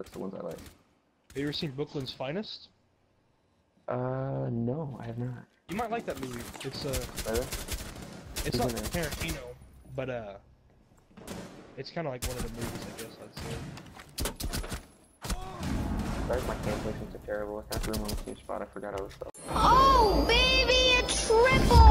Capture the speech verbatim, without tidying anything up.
That's the ones I like. Have you ever seen Brooklyn's Finest? Uh, no, I have not. You might like that movie. It's uh, Really? it's Who's not in it? Tarantino, but uh, it's kind of like one of the movies, I guess I'd say. Sorry, my translations are terrible. I can't remember my spot. I forgot all this stuff. Oh, baby, a triple!